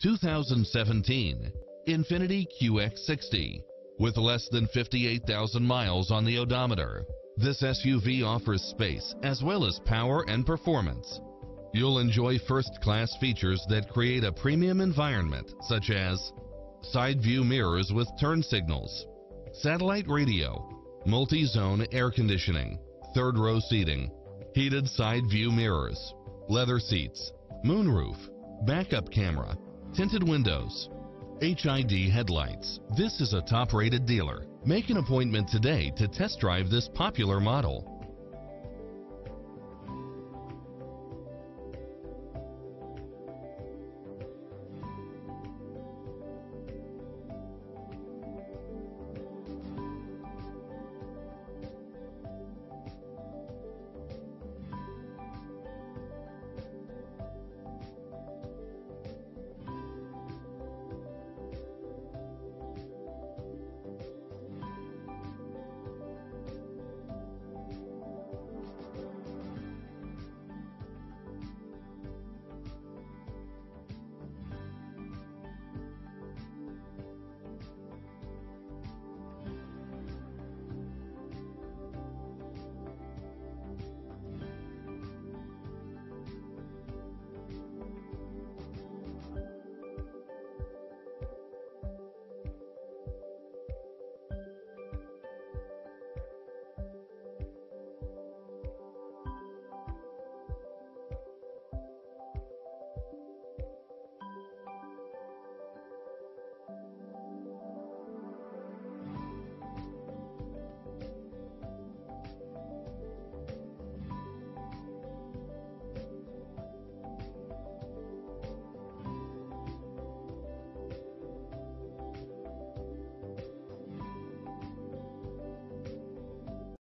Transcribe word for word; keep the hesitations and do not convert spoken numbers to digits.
two thousand seventeen Infiniti Q X sixty. With less than fifty-eight thousand miles on the odometer, this S U V offers space as well as power and performance. You'll enjoy first-class features that create a premium environment, such as side view mirrors with turn signals, satellite radio, multi-zone air conditioning, third row seating, heated side view mirrors, leather seats, moonroof, backup camera, tinted windows, H I D headlights. This is a top-rated dealer. Make an appointment today to test drive this popular model.